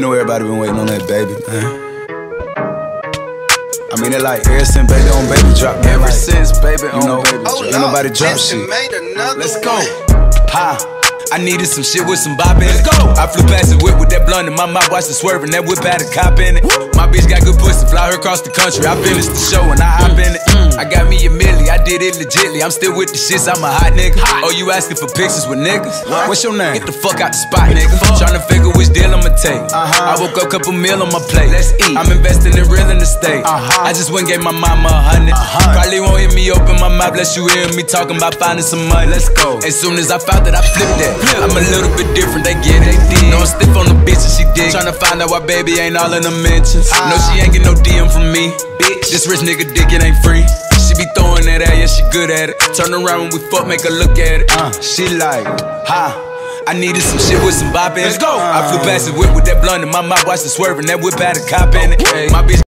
know everybody been waiting on that baby, man. I mean, it like ever since baby on baby drop, man. Ever since baby on baby drop. Ain't nobody drop shit. Let's go. Ha. I needed some shit with some bop in it. Let's go. I flew past the whip with that blunt in my mouth, watched it swerving. That whip had a cop in it. My bitch got good pussy, fly her across the country. I finished the show and I hop in it. I got me a milli, I did it legitly. I'm still with the shits, I'm a hot nigga. Oh, you asking for pictures with niggas? What's your name? Get the fuck out the spot, nigga. Tryna figure which deal I'ma take. I woke up, couple meal on my plate. Let's eat. I'm investing in real estate. I just went and gave my mama 100. Probably won't hear me open my mouth, unless you hear me talking about finding some money. Let's go. As soon as I found that, I flipped that. I'm a little bit different, they get it. No, I'm stiff on the bitch and she dig. Tryna find out why baby ain't all in the mentions. No, she ain't get no DM from me. Bitch, this rich nigga dick, it ain't free. She be throwing that at, yeah, she good at it. Turn around when we fuck, make her look at it. She like, ha. I needed some shit with some bop in it. Let's go. I flew past the whip with that blunt in my mouth, watched it swerving. That whip had a cop in it. My bitch